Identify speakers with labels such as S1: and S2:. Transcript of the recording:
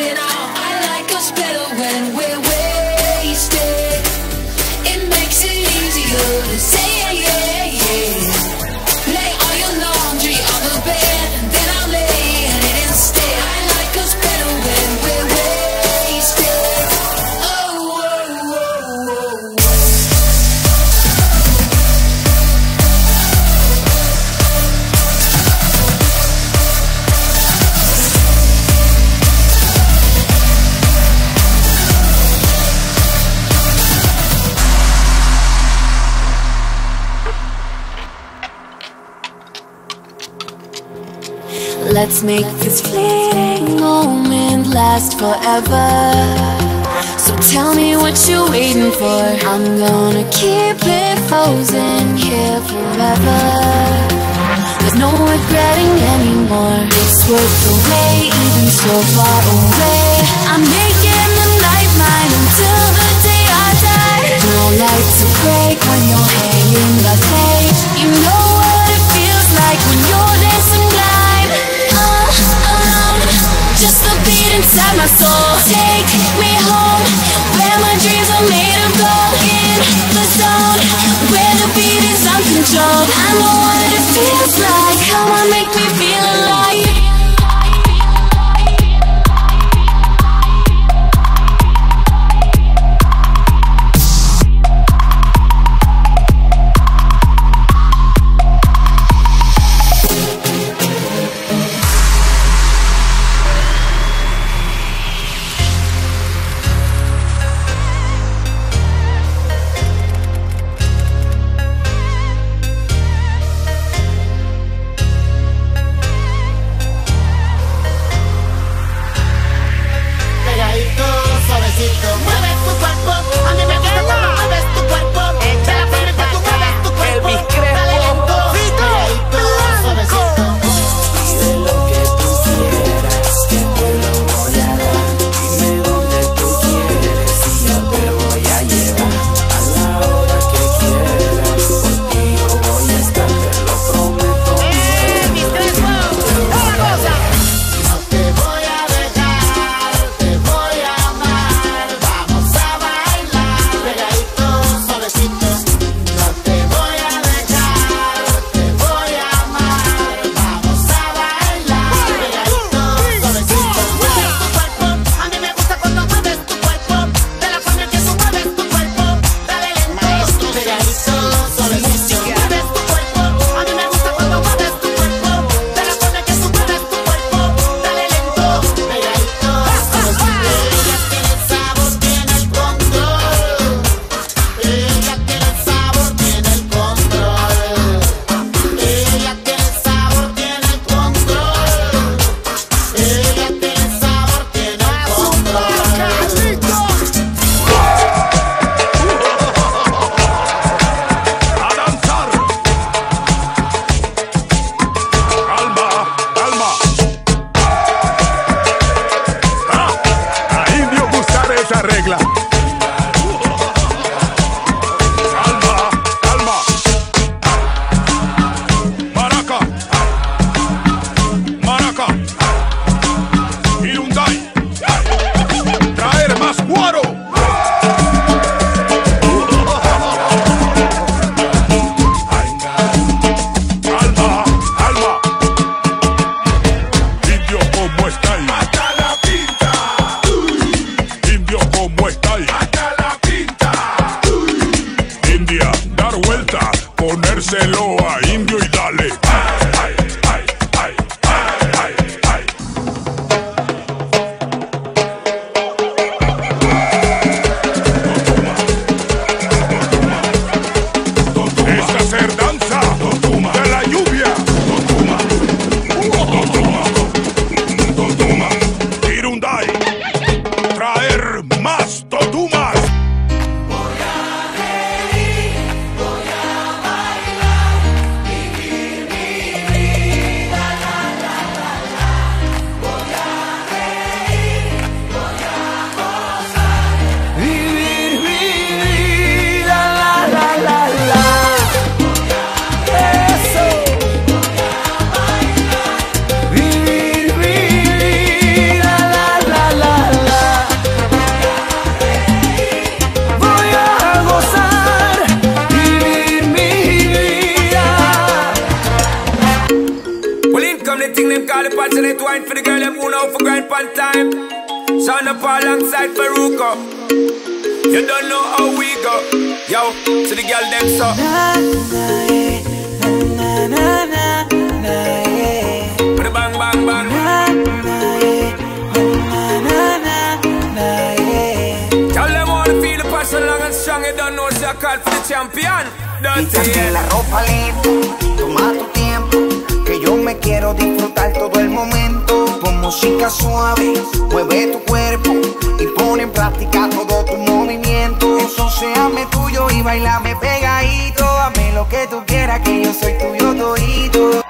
S1: it all. I like us better when we're wasted. It makes it easier to say yeah, yeah, yeah. Lay all your laundry on the bed, and then I'll lay in it instead. I like us better when we're wasted. Oh, oh, oh, oh.
S2: Let's make this fleeting moment last forever. So tell me what you're waiting for. I'm gonna keep it frozen here forever. There's no regretting anymore. It's worth the wait, even so far away. I'm making the night mine until the day I die. No light to break when you're hanging by faith. You know what it feels like when you're dancing blind. Alone, just a beat inside my soul. Take me home, where my dreams are made of gold. In the zone, where the beat is uncontrolled. I know what it feels like. Come on, make me feel alive.
S3: Turn up alongside Faruko. You don't know how we go. Yo, to the girl them so. With the bang bang bang. Tell them all to feel the passion long and strong. You don't know it's a call for the champion.
S4: Quítate la ropa lenta, toma tu tiempo, que yo me quiero disfrutar todo el momento. Con música suave, mueve tu cuerpo y pon en práctica todo tu movimiento. Entonces hazme tuyo y bailame pegadito. Hazme lo que tú quieras, que yo soy tuyo todito.